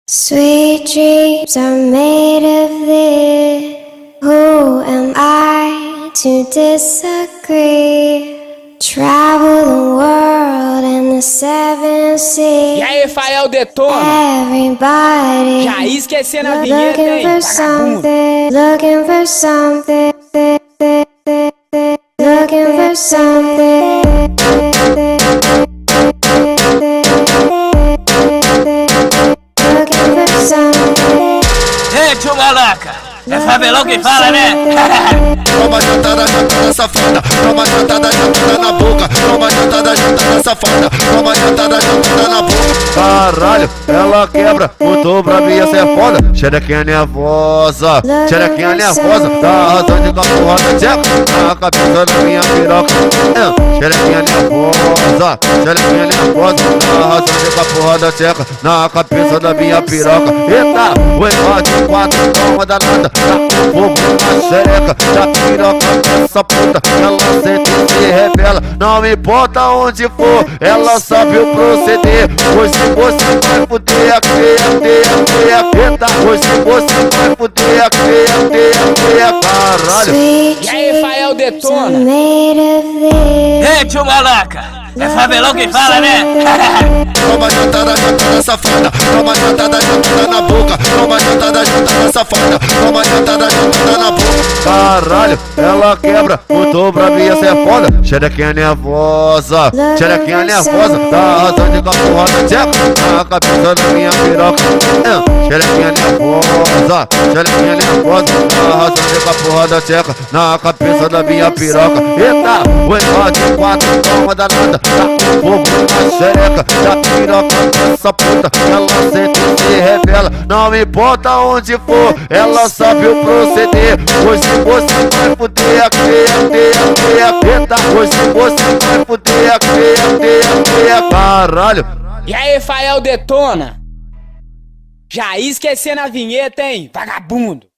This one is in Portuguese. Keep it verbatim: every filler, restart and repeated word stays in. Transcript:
Sweet dreams are made of this. Who am I to disagree? Travel the world and the seven seas. E aí, Fael detona. Everybody Já ia esquecendo a vinheta, looking hein, for vagabundo. something, looking for something, looking for something. Looking for something. Ei, tio Malaca, é Fabelão que fala, né? Toma jantada, jantada safada. Toma jantada, jantada na boca. Toma jantada, jantada safada. Toma jantada, jantada na boca. Caralho, ela quebra, muito bravinha, cê é foda. Xerequinha nervosa, xerequinha nervosa. Tá arrasando com a porra da tcheca na cabeça da minha piroca. É, xerequinha nervosa, xerequinha nervosa. Tá arrasando com a porra da tcheca na cabeça da minha piroca. Eita, o empate quatro, toma danada. Tá com fogo na xereca da piroca dessa puta. Ela sente e se revela, não importa onde for, ela sabe o proceder. Hoje você vai fuder a creia, creia, creia, eita. Hoje você vai fuder a creia, creia, creia, caralho. E aí, Fael detona. Ei, tio Malaca, é Fabelão que fala, né? Toma jantada, jantada safada. Toma jantada, jantada na boca. Toma jantada, jantada safada. Toma jantada, jantada na boca. Caralho, ela quebra, muito bravinha, cê é foda. Xerequinha nervosa, xerequinha nervosa. Tá arrasando com a porra da tcheca na cabeça da minha piroca. É, xerequinha nervosa, xerequinha nervosa. Tá arrasando com a porra da tcheca na cabeça da minha piroca. Eita, o empate quatro, toma danada. Tá com fogo na xereca da piroca dessa puta. Ela sente e se revela, não importa onde for, ela sabe o proceder. Hoje você vai fuder a creia, creia, creia, eita. Hoje você vai fuder a creia, creia, creia, caralho. E aí, Fael detona. Já ia esquecendo a vinheta, hein, vagabundo.